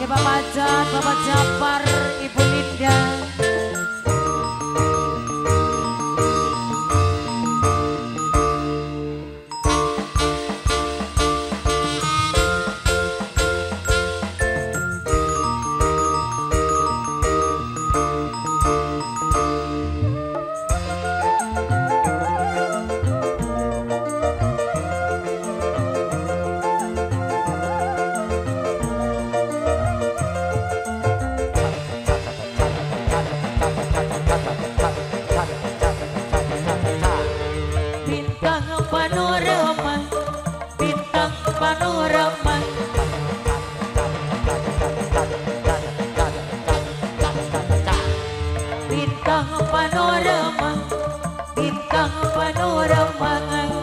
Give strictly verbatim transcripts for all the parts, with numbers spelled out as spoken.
Oke Bapak Jan, Bapak Japar, Ibu Linda. Bintang panorama, bintang panorama.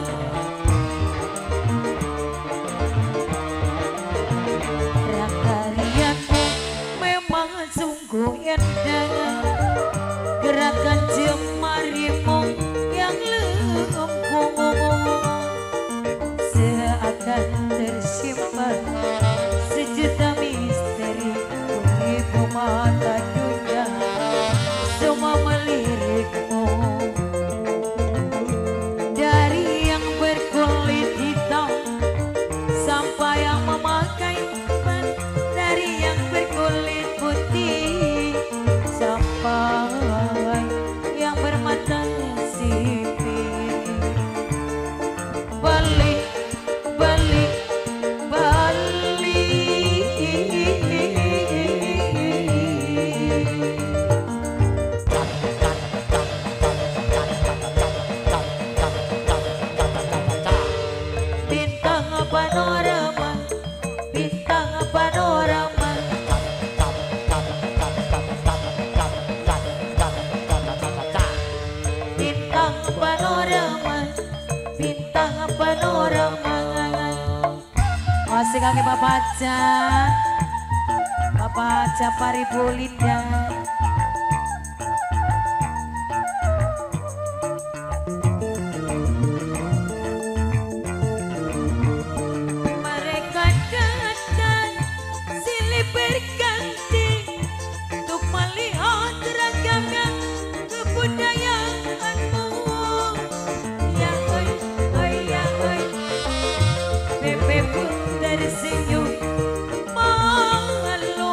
Prakaryamu memang sungguh indah, gerakan jemarimu yang lempung seakan tersimpan sejuta misteri ribu mata dunia. Semua melirikmu dari yang berkulit hitam sampai yang memakai ban, dari yang berkulit putih sampai yang bermata sipit. Balik, balik, balik. Panorama, bintang panorama. Bintang panorama, bintang panorama. Masih kaki Bapak Aja, Bapak Japar, Ibu Linda. Berganti untuk melihat ragamnya kebudayaanmu. Ya oi, oi ya oi, Bebe pun tersenyum malu.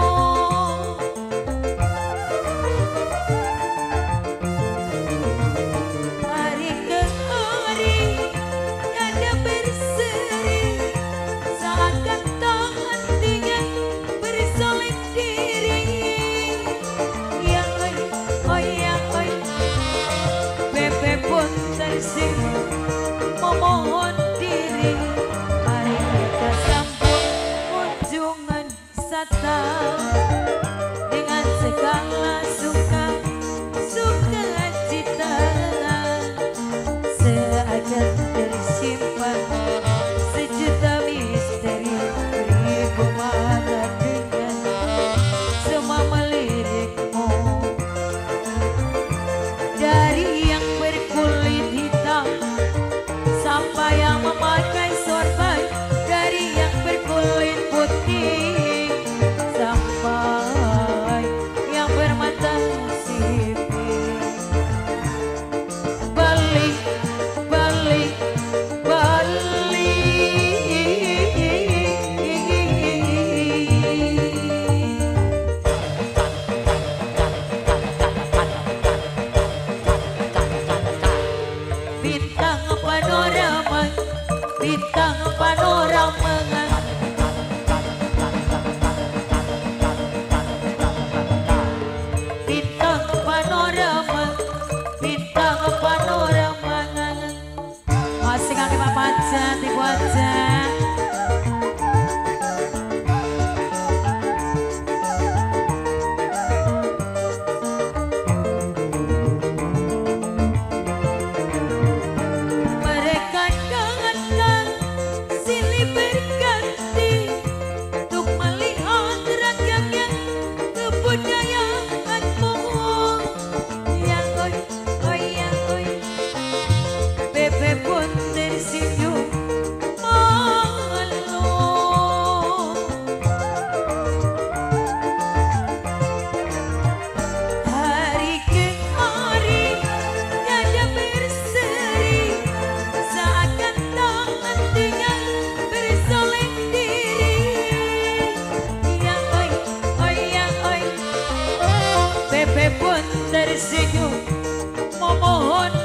Hari ke hari ada berseri, seakan tak hentinya bersolek diri. Ya oi, oi ya oi, Bebe pun tersenyum memohon diri. Mari kita sambut kunjungan wisata dengan segala suka, suka cita, seakan tersimpan sejuta misteri ribu mata dunia. Semua melirikmu dari yang berkulit hitam sampai yang memakai sorban, dari yang berkulit putih sampai yang bermata tersenyum memohon